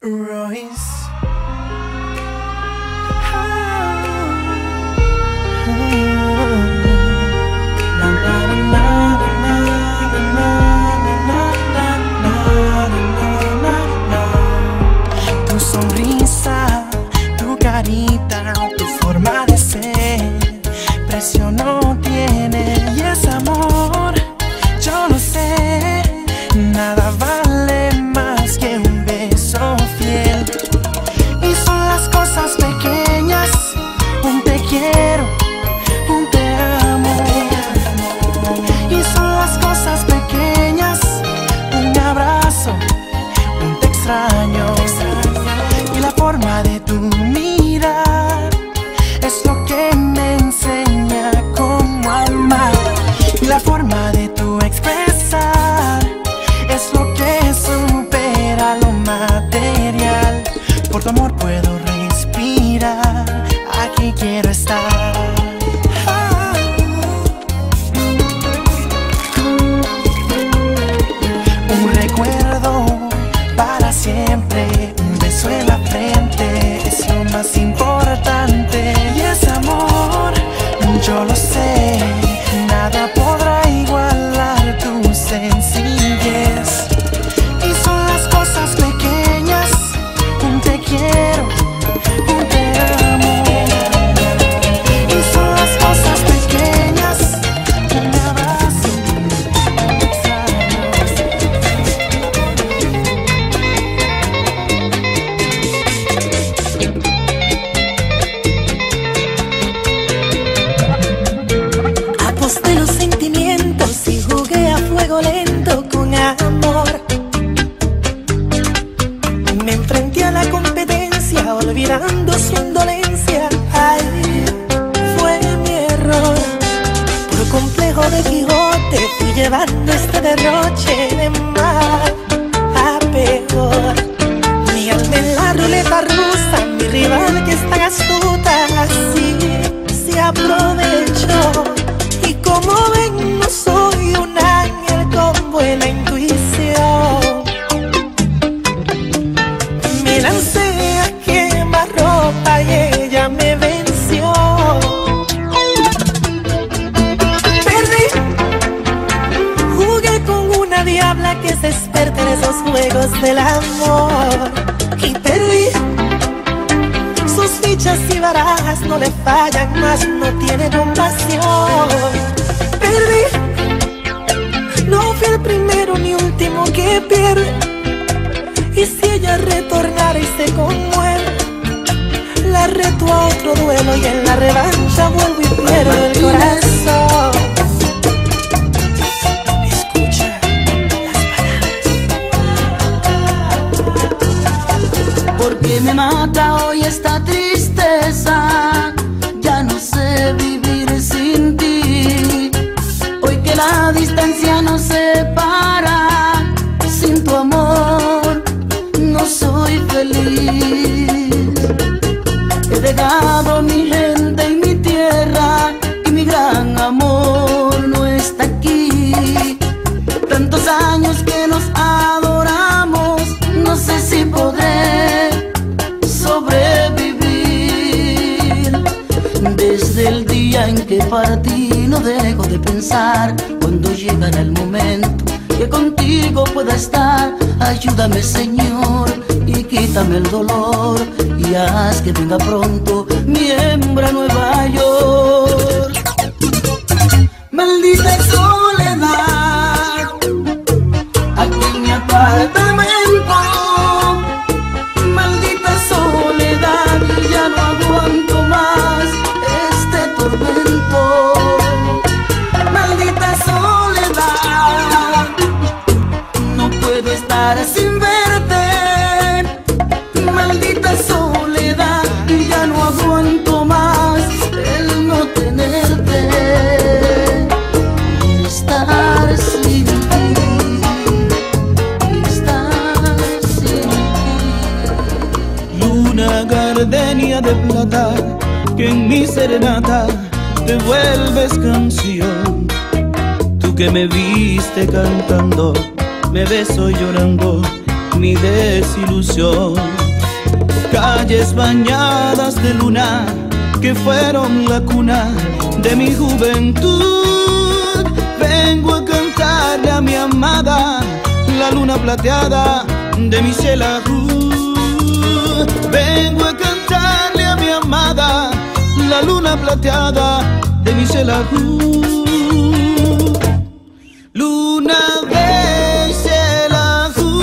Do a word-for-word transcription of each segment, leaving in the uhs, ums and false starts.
Royce. Tu sonrisa, tu carita, tu forma de ser, precio no tiene. Y es amor, yo lo sé, nada vale más que un beso fiel. Y son las cosas pequeñas, un te quiero, un te amo. Y son las cosas pequeñas, un abrazo, un te extraño. Y la forma de tu mirar es lo que me enseña cómo amar. Y la forma de tu expresar es lo que supera lo material. Por tu amor puedo respirar, aquí quiero estar. Un recuerdo para siempre, un beso en la frente es lo más importante. Y ese amor, yo lo sé, nada podrá igualar tu sencillez. Y son las cosas pequeñas, un te quiero, un te amo. Y son las cosas pequeñas, un abrazo, un extraño. Aposté los sentimientos y jugué a fuego lento con amor. Me enfrenté a la competencia olvidando su indolencia. Ay, fue mi error. Por complejo de Quijote fui llevando este derroche de mal a peor. Mi alma en la ruleta rusa, mi rival que es tan astuta, así se aprovechó. Y como ven, no soy un ángel con buena intuición. Me lancé a quemar ropa y ella me venció. Perdí, jugué con una diabla que se experta en esos juegos del amor. Y perdí, sus fichas y barajas no le fallan, más no tiene compasión. Perdí, no fui el primero ni último que pierde. Y si ella retornara y se conmueve, la reto a otro duelo y en la revancha vuelvo y pierdo el corazón. Escucha las palabras. Porque me mata hoy esta tristeza, ya no sé vivir sin ti. Hoy que la distancia nos separa, sin tu amor no soy feliz. He dejado mi gente y mi tierra, y mi gran amor no está aquí. Tantos años que nos adoramos, no sé si podré sobrevivir. Desde el día en que partí no dejo de pensar cuando llegará el momento que contigo pueda estar. Ayúdame, Señor, y quítame el dolor, y haz que venga pronto mi hembra a Nueva York. Maldita soledad, aquí en mi apartamento. Maldita soledad, ya no aguanto más este tormento. Maldita soledad, no puedo estar sin verte. Maldita soledad, ya no aguanto más el no tenerte. Estar sin ti, estar sin ti. Luna gardenia de plata, que en mi serenata te vuelves canción. Tú que me viste cantando, me ves hoy llorando mi desilusión. Calles bañadas de luna que fueron la cuna de mi juventud. Vengo a cantarle a mi amada la luna plateada de mi Xelajú. Vengo a cantarle a mi amada la luna plateada de mi Xelajú. Luna de Xelajú,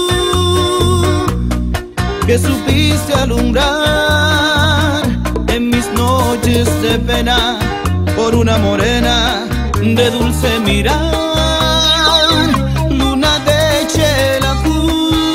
que supiste alumbrar en mis noches de pena por una morena de dulce mirar. Luna de Xelajú,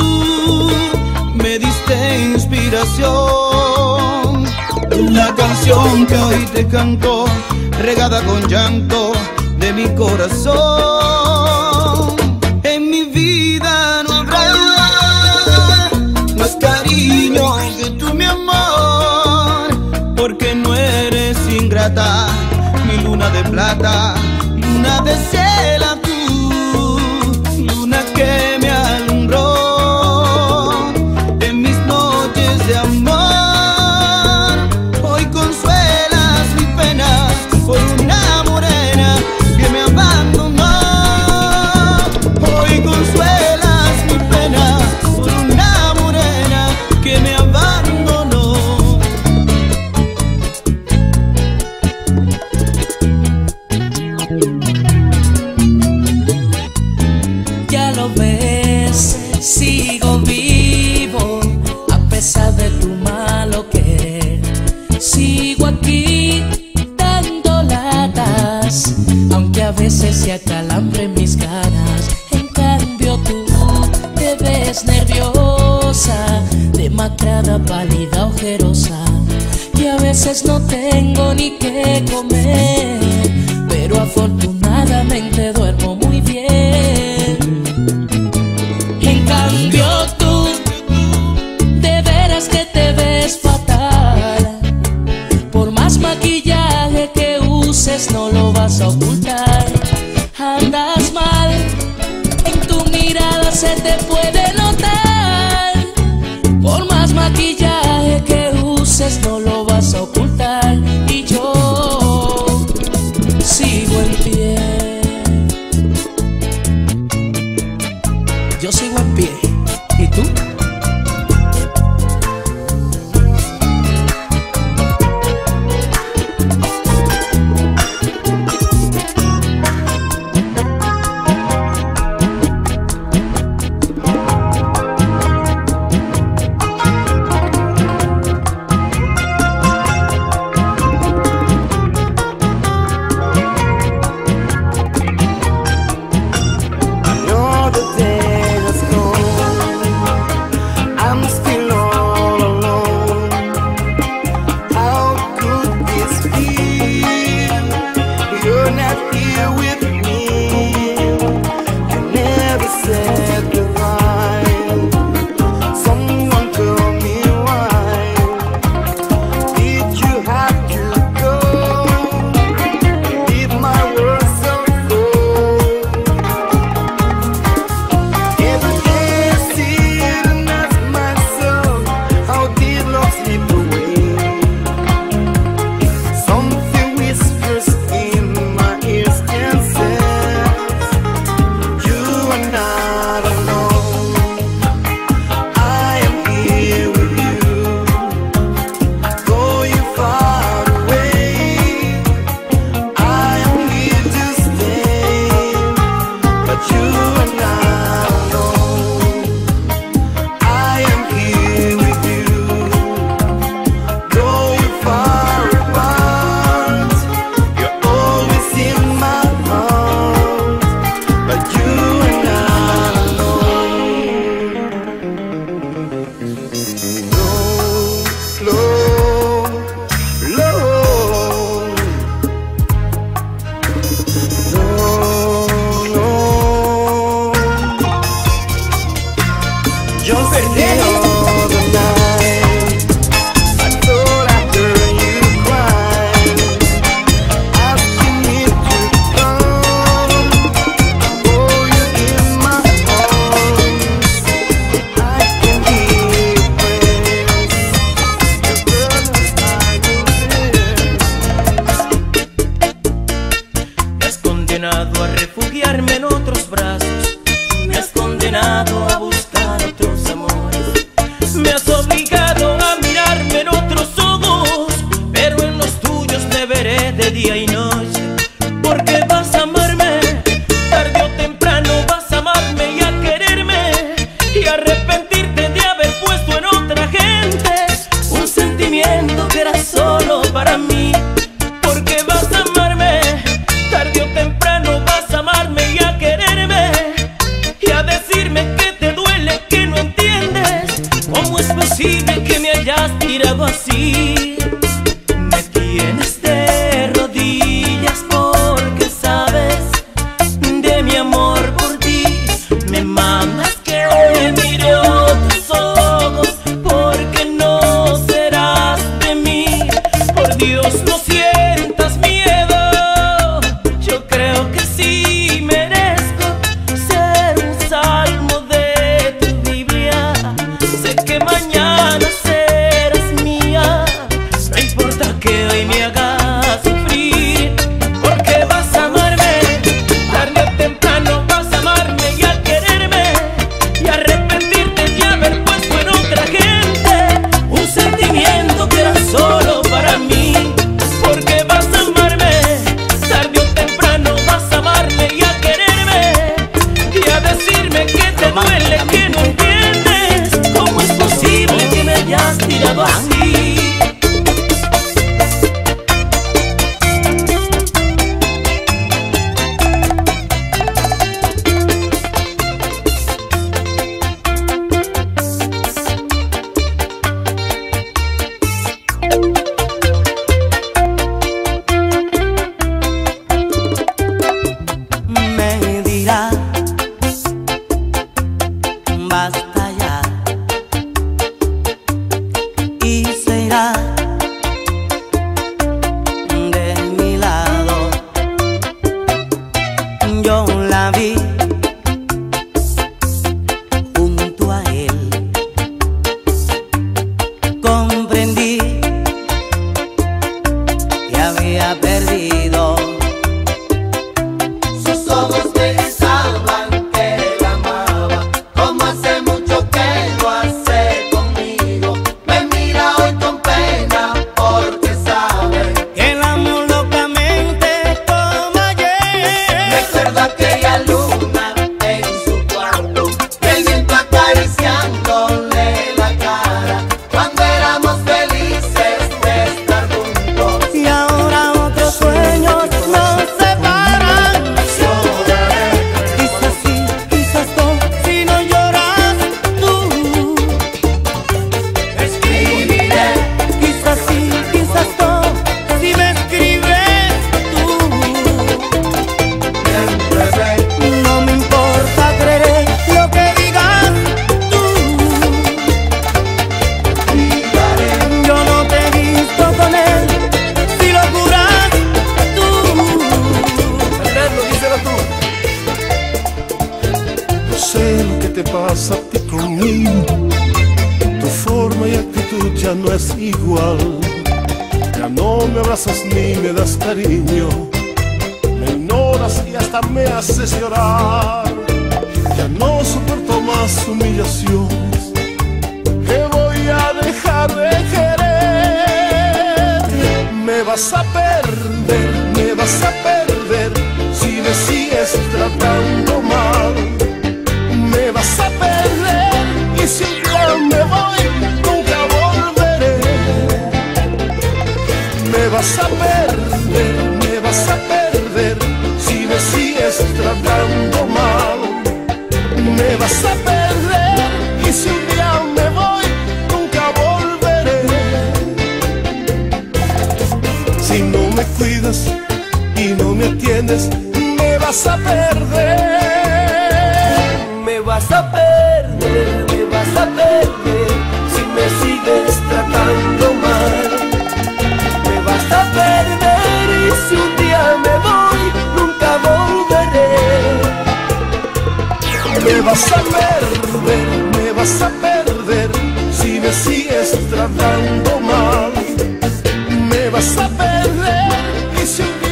me diste inspiración. La canción que hoy te canto, regada con llanto de mi corazón. En mi vida no habrá más cariño que tú, mi amor, porque no eres ingrata, mi luna de plata, luna de Xelajú, luna que me alumbró en mis noches de amor. Hoy consuelas mi pena por una morena que me abandonó. Hoy consuelas mi pena por una morena que me abandonó. Ya lo ves, sigo vivo a pesar de tu malo querer. Sigo aquí dando latas, aunque a veces se acalambren mis ganas. En cambio tú te ves nerviosa, demacrada, pálida, ojerosa, y a veces no tengo ni qué comer, pero afortunadamente duermo muy bien. En cambio tú, de veras que te ves fatal. Por más maquillaje que uses no lo vas a ocultar. Andas mal, en tu mirada se te puede notar. Por más maquillaje que uses no lo vas a ocultar. Y yo sigo en pie. Yo sigo en pie. ¿Y tú? ¿Cómo es posible que me hayas tirado así? Me tienes de rodillas porque sabes de mi amor por ti. Me mandas que me mire otros ojos porque no serás de mí. Por Dios, no sientas miedo. Yo creo que sí merezco ser un salmo de tu Biblia. Sé que mañana serás mía. No importa que hoy me hagas sufrir, porque vas a amarme. Tarde o temprano vas a amarme y a quererme y arrepentirte de haber puesto en otra gente un sentimiento que era solo para mí. Porque vas a amarme, tarde o temprano vas a amarme y a quererme y a decirme que te duele, que no entiendes. ¿Cómo es posible que me hayas tirado así? Me dirá, basta ya, y se irá de mi lado. Yo la vi junto a él, comprendí que había perdido. Sus ojos pensaban que la amaba, como hace mucho que lo hace conmigo. Me mira hoy con pena porque sabe Que el amor locamente como ayer. recuerda aquella luna en su cuarto, el viento acariciándole la cara cuando éramos felices de estar juntos. Y ahora otros sueños nos separan. Lloraré, Quizás sí, quizás no, si no lloras tú. escribiré, Quizás sí, quizás no, si me escribes tú. siempre ve. No me importa, creeré lo que digas tú. Yo no te he visto con él, si lo juras tú. Fernando, díselo tú. No sé lo que te pasa a ti conmigo. Tu forma y actitud ya no es igual. Ya no me abrazas ni me das cariño. Me ignoras y hasta me haces llorar. Ya no soporto más humillaciones. Te voy a dejar de querer. Me vas a perder, me vas a perder si me sigues tratando mal. Me vas a perder y si yo me voy nunca volveré. Me vas a perder, me vas a perder si me sigues tratando mal. Me vas a perder y si un día me voy nunca volveré. Si no me cuidas y no me atiendes, me vas a perder. Me vas a perder, me vas a perder si me sigues tratando mal. Me vas a perder y si un día me voy, nunca volveré. Me vas a perder, me vas a perder si me sigues tratando mal. Me vas a perder y si un día